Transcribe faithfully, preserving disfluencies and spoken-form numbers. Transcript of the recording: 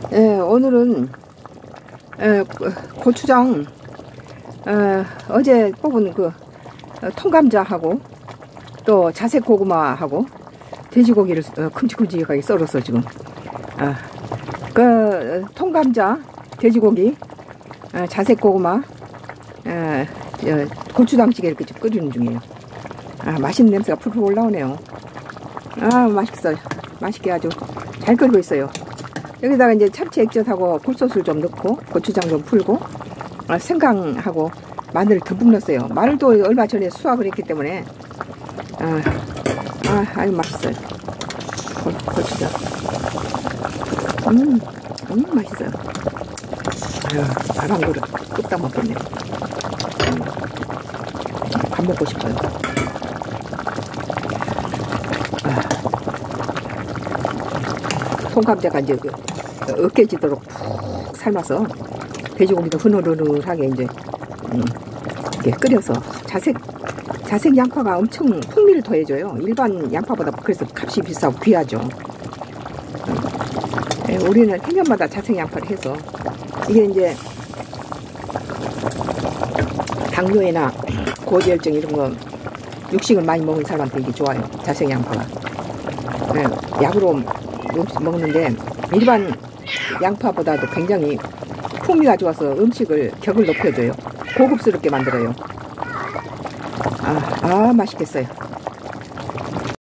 예, 오늘은 에, 고추장 에, 어제 뽑은 그 어, 통감자하고 또 자색 고구마하고 돼지고기를 어, 큼직큼직하게 썰었어 지금. 아, 그 어, 통감자, 돼지고기, 어, 자색 고구마, 에, 어, 고추장찌개 이렇게 좀 끓이는 중이에요. 아, 맛있는 냄새가 풀풀 올라오네요. 아, 맛있어요. 맛있게 아주 잘 끓고 있어요. 여기다가 이제 참치 액젓하고 굴소스를 좀 넣고 고추장 좀 풀고 아, 생강하고 마늘을 듬뿍 넣었어요. 마늘도 얼마 전에 수확을 했기 때문에 아, 아 아유 맛있어요. 고, 고추장 음, 음 맛있어요. 아유 밥 한 그릇 뚝딱 먹겠네요. 음, 밥 먹고 싶어요. 통감자가 이제 으깨지도록 푹 삶아서 돼지고기도 흐느흐느하게 이제 음, 이렇게 끓여서 자색 자색 양파가 엄청 풍미를 더해줘요. 일반 양파보다. 그래서 값이 비싸고 귀하죠. 음, 예, 우리는 해년마다 자색 양파를 해서 이게 이제 당뇨나 고지혈증 이런 거 육식을 많이 먹은 사람한테 이게 좋아요. 자색 양파가. 예, 약으로 음식 먹는데 일반 양파보다도 굉장히 풍미가 좋아서 음식을 격을 높여줘요. 고급스럽게 만들어요. 아, 아 맛있겠어요.